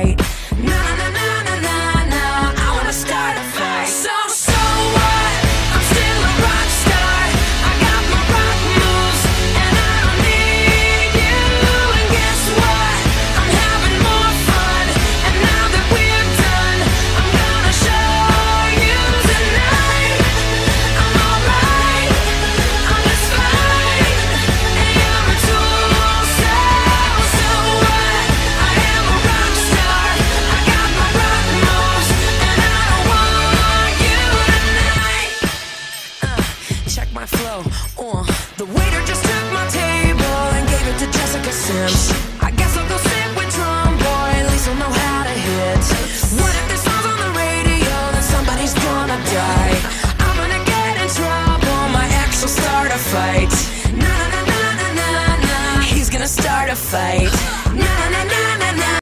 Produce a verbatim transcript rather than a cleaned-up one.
right. Na na na na na na, I wanna start a fight. So so what? I'm still a rock star. I got my rock moves, and I don't need you. And guess what? I'm having more fun. And now that we're done, I'm gonna show you tonight. I'm alright. I'm just fine. And you're a tool. So so what? I am a rock star. I got my rock moves, and I don't want you tonight. Uh, check my flow. Uh, the waiter just took my table and gave it to Jessica Sims. I guess I'll go sit with Drum Boy. At least I'll know how to hit. What if this song's on the radio? Then somebody's gonna die. I'm gonna get in trouble. My ex will start a fight. Na na na na na na. He's gonna start a fight.